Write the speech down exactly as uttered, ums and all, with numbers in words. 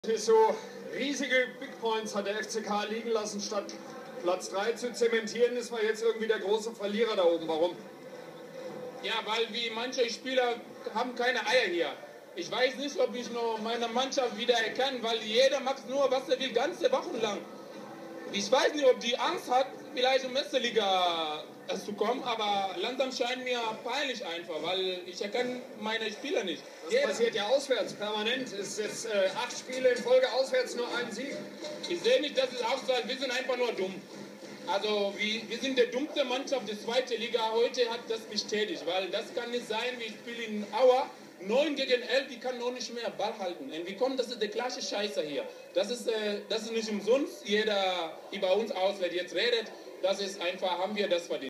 So riesige Big Points hat der F C K liegen lassen, statt Platz drei zu zementieren, ist man jetzt irgendwie der große Verlierer da oben. Warum? Ja, weil wie manche Spieler haben keine Eier hier. Ich weiß nicht, ob ich noch meine Mannschaft wieder erkenne, weil jeder macht nur, was er will, ganze Wochen lang. Ich weiß nicht, ob die Angst hat, vielleicht in die erste Liga zu kommen, aber langsam scheint mir peinlich einfach, weil ich erkenne meine Spieler nicht. Das Jeder passiert ja auswärts, permanent. Es ist jetzt äh, acht Spiele in Folge auswärts, nur ein Sieg. Ich sehe nicht, dass es auch so ist, wir sind einfach nur dumm. Also wir, wir sind die dummste Mannschaft der zweiten Liga. Heute hat das bestätigt, weil das kann nicht sein, wir spielen in Aue, neun gegen elf, die kann noch nicht mehr Ball halten. Und wie kommt, das ist der gleiche Scheiße hier. Das ist, äh, das ist nicht umsonst, jeder über uns auswärts jetzt redet, das ist einfach, haben wir das verdient.